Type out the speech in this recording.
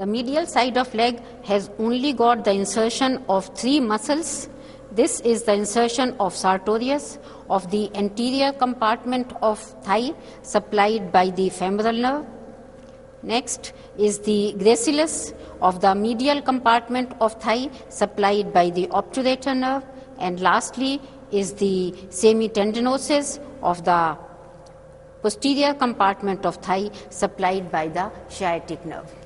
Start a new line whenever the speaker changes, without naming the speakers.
The medial side of leg has only got the insertion of 3 muscles. This is the insertion of sartorius of the anterior compartment of thigh supplied by the femoral nerve. Next is the gracilis of the medial compartment of thigh supplied by the obturator nerve. And lastly is the semitendinosus of the posterior compartment of thigh supplied by the sciatic nerve.